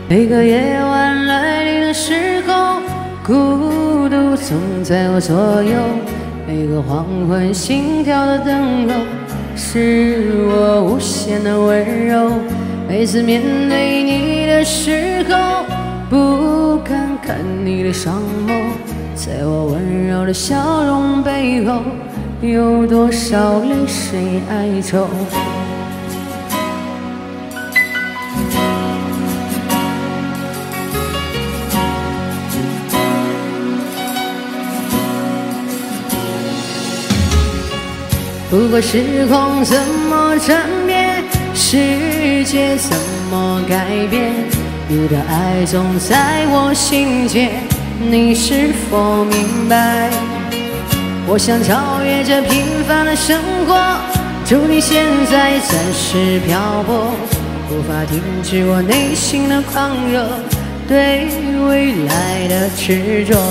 每个夜晚来临的时候，孤独总在我左右。每个黄昏心跳的等候，是我无限的温柔。每次面对你的时候，不敢看你的双眸，在我温柔的笑容背后，有多少泪水哀愁。不过时空怎么转变，世界怎么改变，你的爱总在我心间，你是否明白？我想超越这平凡的生活，祝你现在暂时漂泊，无法停止我内心的狂热，对未来的执着。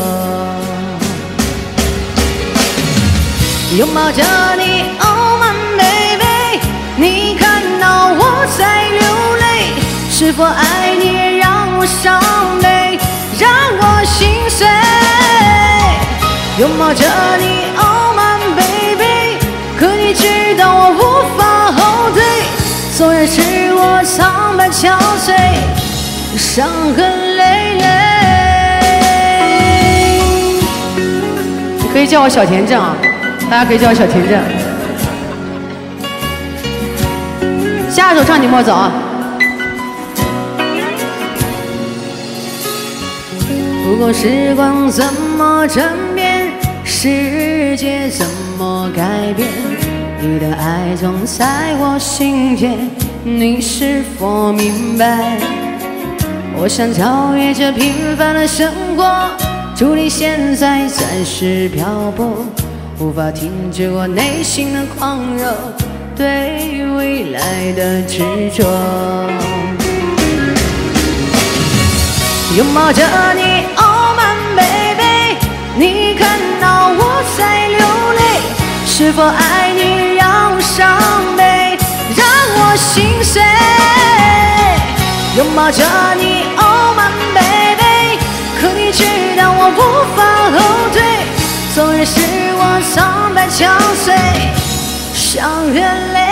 拥抱着你 ，Oh my baby， 你看到我在流泪，是否爱你也让我伤悲，让我心碎？拥抱着你 ，Oh my baby， 可你知道我无法后退，纵然是我苍白憔悴，伤痕累累。你可以叫我小田正啊。大家可以叫我小田正。下一首唱你莫走啊。不过时光怎么转变，世界怎么改变，你的爱总在我心间，你是否明白？我想超越这平凡的生活，祝你现在暂时漂泊，无法停止我内心的狂热，对未来的执着。拥抱着你 ，Oh my baby， 你看到我在流泪，是否爱你让我伤悲，让我心碎？拥抱着你 ，Oh my baby， 可你知道我无法后退，纵然是我苍白憔悴，伤痕累累。